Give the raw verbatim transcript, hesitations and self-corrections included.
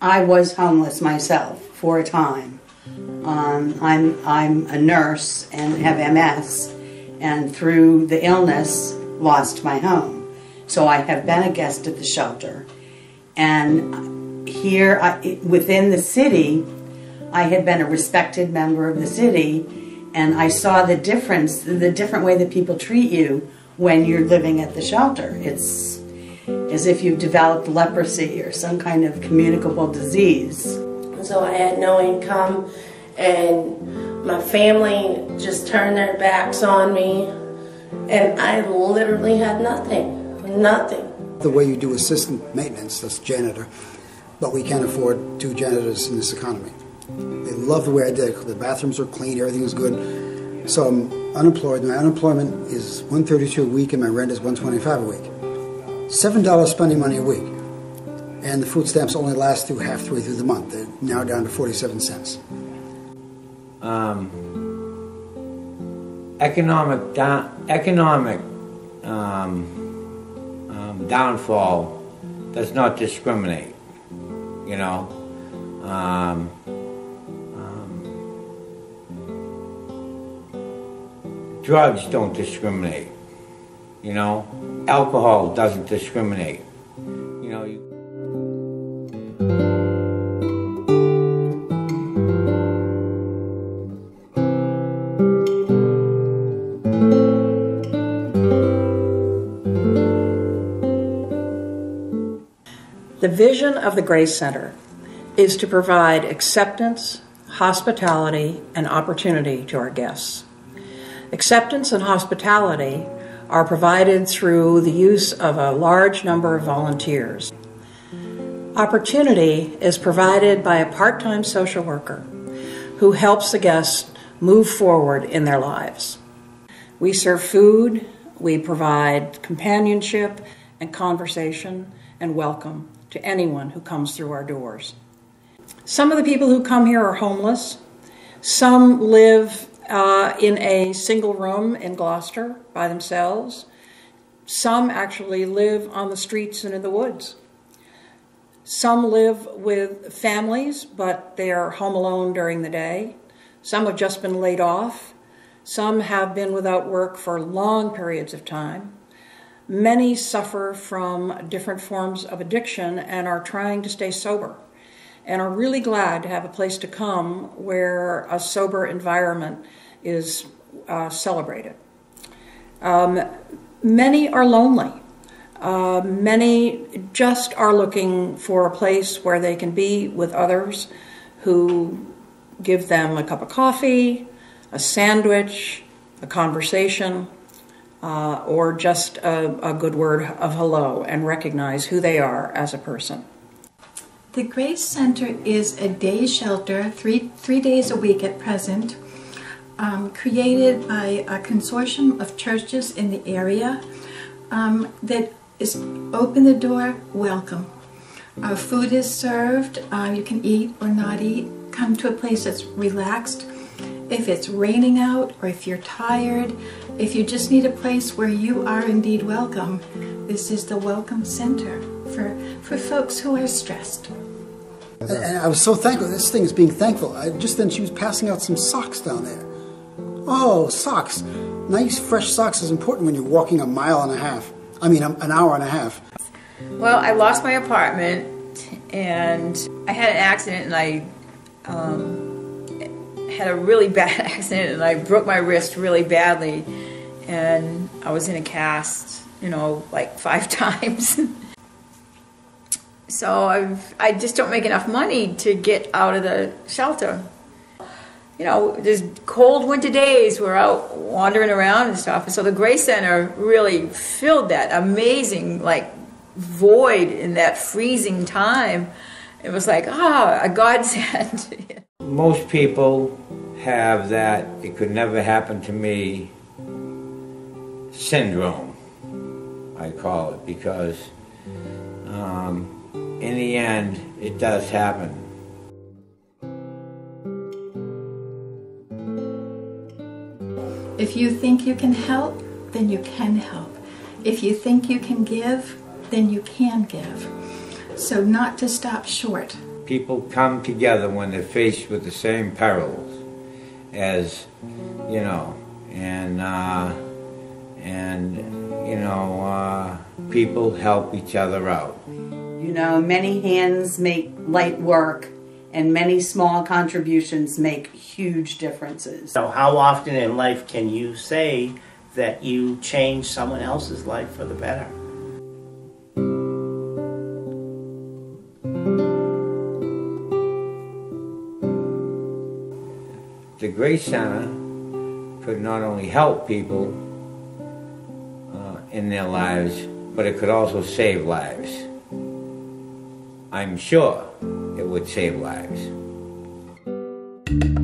I was homeless myself for a time. Um, I'm, I'm a nurse and have M S, and through the illness lost my home. So I have been a guest at the shelter. And here I, within the city, I had been a respected member of the city, and I saw the difference, the different way that people treat you when you're living at the shelter. It's as if you've developed leprosy or some kind of communicable disease. So I had no income, and my family just turned their backs on me, and I literally had nothing, nothing. The way you do assistant maintenance, that's janitor, but we can't afford two janitors in this economy. They love the way I did it. The bathrooms are clean, everything is good. So I'm unemployed. My unemployment is one hundred thirty-two dollars a week, and my rent is one hundred twenty-five dollars a week. seven dollars spending money a week, and the food stamps only last through half the way through the month. They're now down to forty-seven cents. Um, economic down, economic um, um, downfall does not discriminate. You know, um, um, drugs don't discriminate. You know, alcohol doesn't discriminate. You know. You The vision of the Grace Center is to provide acceptance, hospitality, and opportunity to our guests. Acceptance and hospitality are provided through the use of a large number of volunteers. Opportunity is provided by a part-time social worker who helps the guests move forward in their lives. We serve food, we provide companionship and conversation and welcome to anyone who comes through our doors. Some of the people who come here are homeless. Some live uh, in a single room in Gloucester by themselves. Some actually live on the streets and in the woods. Some live with families, but they are home alone during the day. Some have just been laid off. Some have been without work for long periods of time. Many suffer from different forms of addiction and are trying to stay sober, and are really glad to have a place to come where a sober environment is uh, celebrated. Um, many are lonely. Uh, many just are looking for a place where they can be with others who give them a cup of coffee, a sandwich, a conversation, uh, or just a, a good word of hello, and recognize who they are as a person. The Grace Center is a day shelter, three, three days a week at present, um, created by a consortium of churches in the area um, that is open the door, welcome. Our food is served, uh, you can eat or not eat, come to a place that's relaxed. If it's raining out or if you're tired, if you just need a place where you are indeed welcome, this is the Welcome Center for, for folks who are stressed. And, and I was so thankful. This thing is being thankful. I, just then she was passing out some socks down there. Oh, socks. Nice fresh socks is important when you're walking a mile and a half. I mean, an hour and a half. Well, I lost my apartment, and I had an accident, and I um, had a really bad accident, and I broke my wrist really badly, and I was in a cast, you know, like five times. So I've, I just don't make enough money to get out of the shelter. You know, there's cold winter days, we're out wandering around and stuff, and so the Grace Center really filled that amazing, like, void in that freezing time. It was like, ah, a godsend. Most people have that "it could never happen to me" syndrome, I call it, because um, in the end, it does happen. If you think you can help, then you can help. If you think you can give, then you can give. So not to stop short people come together when they're faced with the same perils as, you know, and, uh, and you know, uh, people help each other out. You know, many hands make light work, and many small contributions make huge differences. So how often in life can you say that you change someone else's life for the better? The Grace Center could not only help people uh, in their lives, but it could also save lives. I'm sure it would save lives.